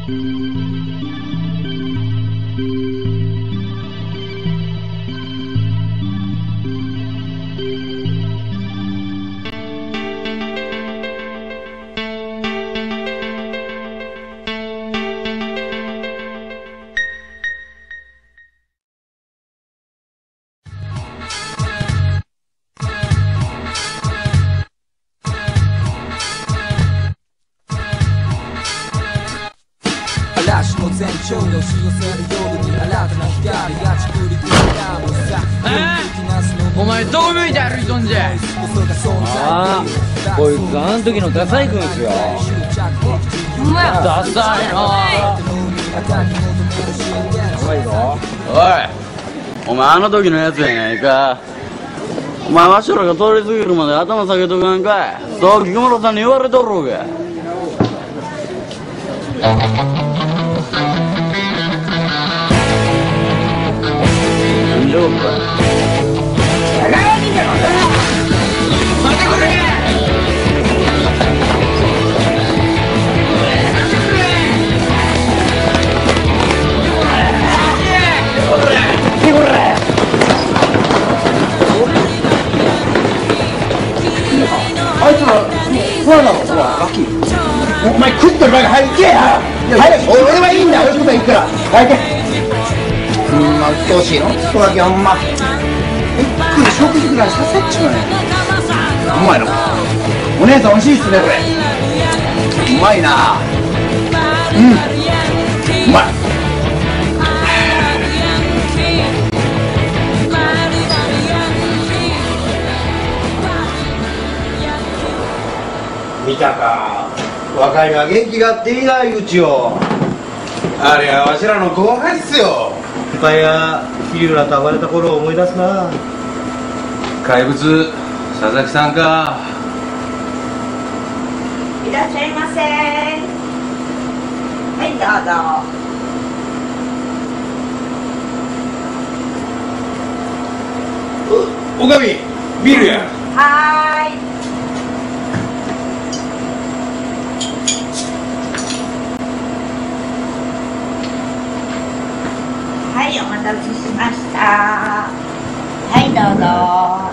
嵐の前兆で押し寄せる夜に新たな光がちくり込んだのさ。 お前どう向いて歩いとんじゃ。 ああ、こいつあの時のダサい君ですよ。 ダサいな。 おい、お前あの時のやつやないか。お前わしらが通り過ぎるまで頭下げとかんかい。そう菊村さんに言われとろうが。大丈夫か。 あいつらそうなの。ほらガキ、お前食ってる場合が早く行けや。早く。俺はいいんだよ、食べ行くから早く。うっとうしいの人だけ。ほんまゆっくり食事ぐらいさせっちまえ。うまいの。お姉さん美味しいっすねこれ。うまいな。うまい。見たか、若いのは元気があっていいな、井口よ。あれはわしらの後輩っすよ。深谷桐浦と暴れた頃を思い出すな。 怪物佐々木さんか。 いらっしゃいませ。はいどうぞ。 おかみビールや。 はーい。はい、お待たせしました。はいどうぞ。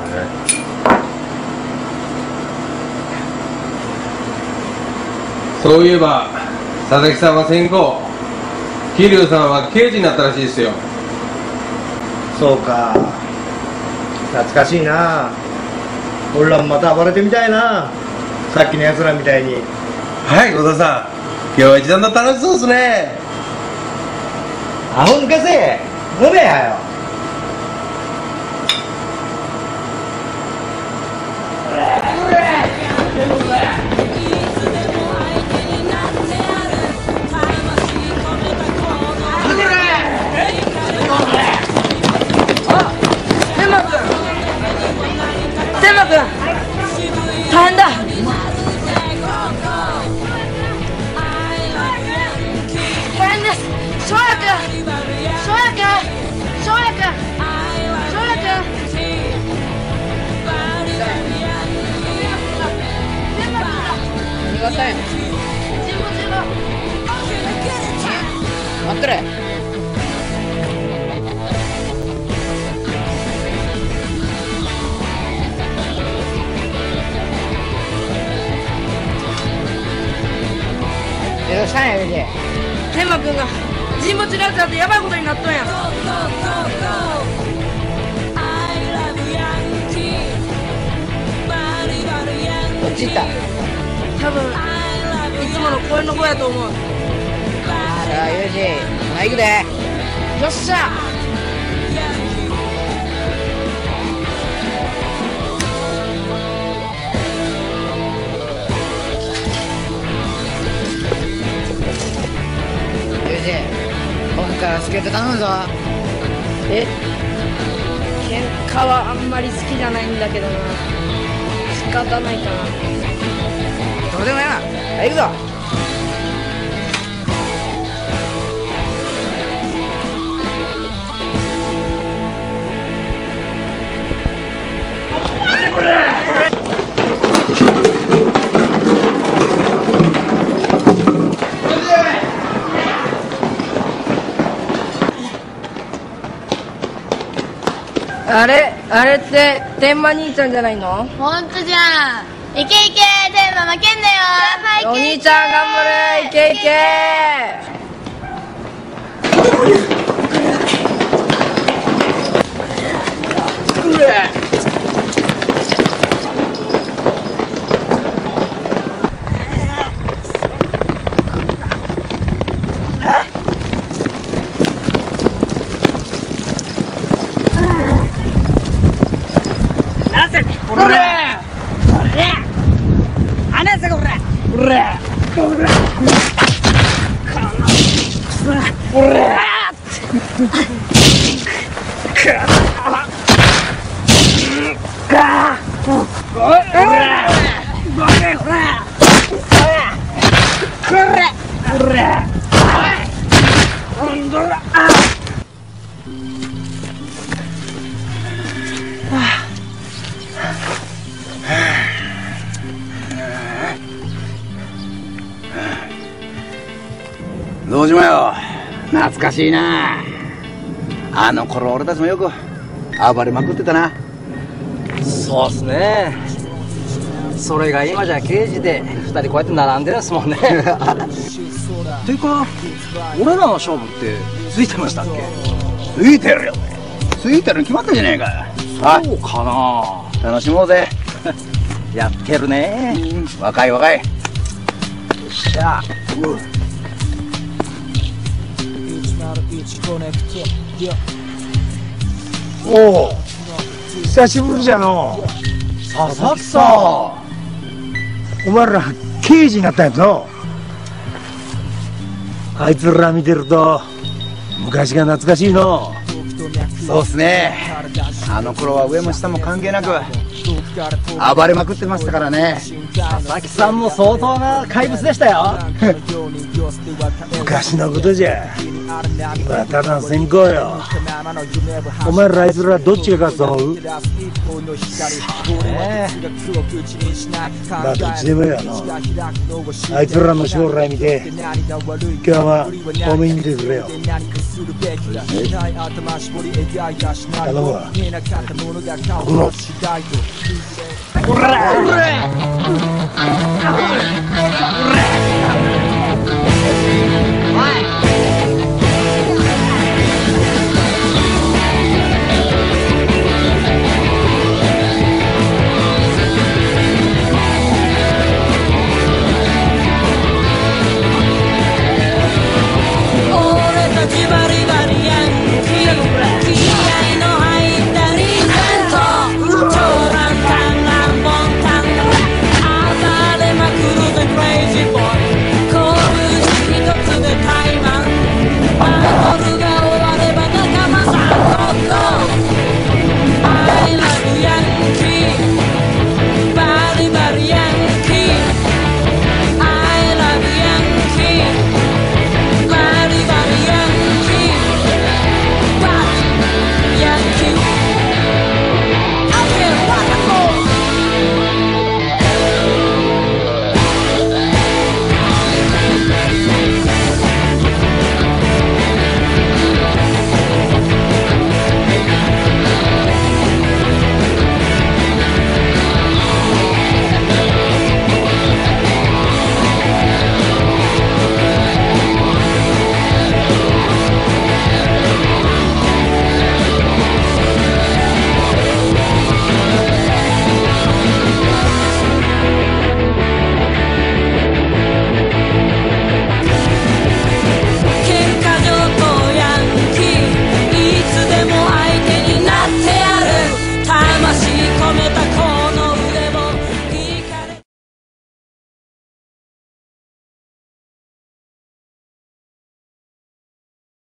そういえば佐々木さんは戦後、桐生さんは刑事になったらしいですよ。 そうか、懐かしいな。俺らもまた暴れてみたいな、さっきのやつらみたいに。 はい、小田さん、今日は一段と楽しそうですね。 アホ抜かせ、飲めやよ。 天馬君、大変だ。大変です。翔也君、翔也君、翔也君、翔也君。何があったんや。待ってれ。どうしたんや、言うて。天馬君が神保町ラジオでヤバいことになっとんや。落ちた。多分いつもの公園の子やと思う。さあユージ、行くで。よっしゃ。今回は助けて頼むぞ。え、喧嘩はあんまり好きじゃないんだけどな。仕方ないかな。どうでもいいな。はい、行くぞ。 あれって天満兄ちゃんじゃないの？ ほんとじゃん。いけいけ、天満負けんなよ。 お兄ちゃん頑張れ、いけいけ。 堂島よ、懐かしいな。あの頃俺たちもよく暴れまくってたな。 そうっすね。それが今じゃ刑事で2人こうやって並んでるんですもんね。ていうか俺らの勝負ってついてましたっけ？ ついてるよ。ついてるに決まったじゃねえか。 そうかな。 楽しもうぜ。 やってるね。 若い若い。よっしゃ。 おお、久しぶりじゃの。 佐々木さん、お前ら刑事になったんやぞ。あいつら見てると昔が懐かしいの。 そうっすね。あの頃は上も下も関係なく暴れまくってましたからね。 佐々木さんも相当な怪物でしたよ。 昔のことじゃ今はただの先行よ。お前らあいつらどっちが勝つと思う？まあどっちでもいいわの。あいつらの将来見て今日は多めに見てくれよ。頼むわ。このおらおら